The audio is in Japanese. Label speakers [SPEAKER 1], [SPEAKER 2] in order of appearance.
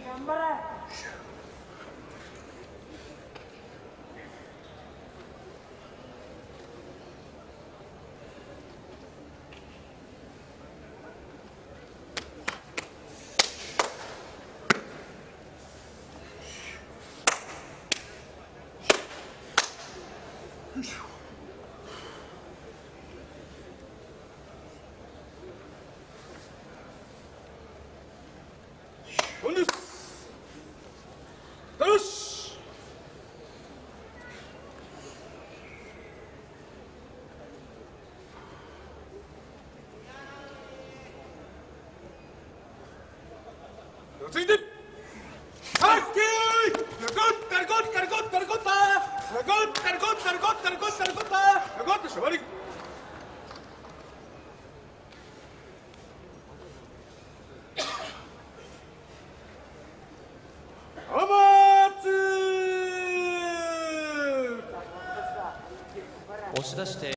[SPEAKER 1] 頑張れ。
[SPEAKER 2] よし。ついて。はい。タルコッタルコッタルコッタタルコッタルコッタルコッタルコッタルコッタルコッタルコッタ終わり。
[SPEAKER 3] 押し出して